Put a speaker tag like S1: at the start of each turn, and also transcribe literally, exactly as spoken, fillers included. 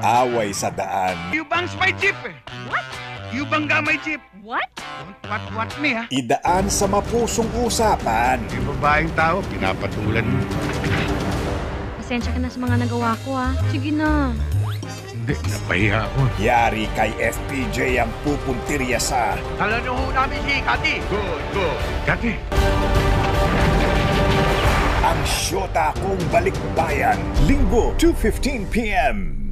S1: away sa daan.
S2: You bangs my jeep eh.
S3: What?
S2: You bangga my jeep.
S3: What?
S2: Don't what-what me ha.
S1: Idaan sa mapusong usapan.
S2: Yung babaeng tao, pinapatulan mo.
S3: Pasensya ka na sa mga nagawa ko ah. Sige na.
S2: Hindi, napahiya ako.
S1: Yari kay F P J ang pupuntirya sa
S2: Alam niyo ho namin si Cathy. Good, good. Cathy.
S1: ang Syota kung Balikbayan. Linggo, two fifteen p m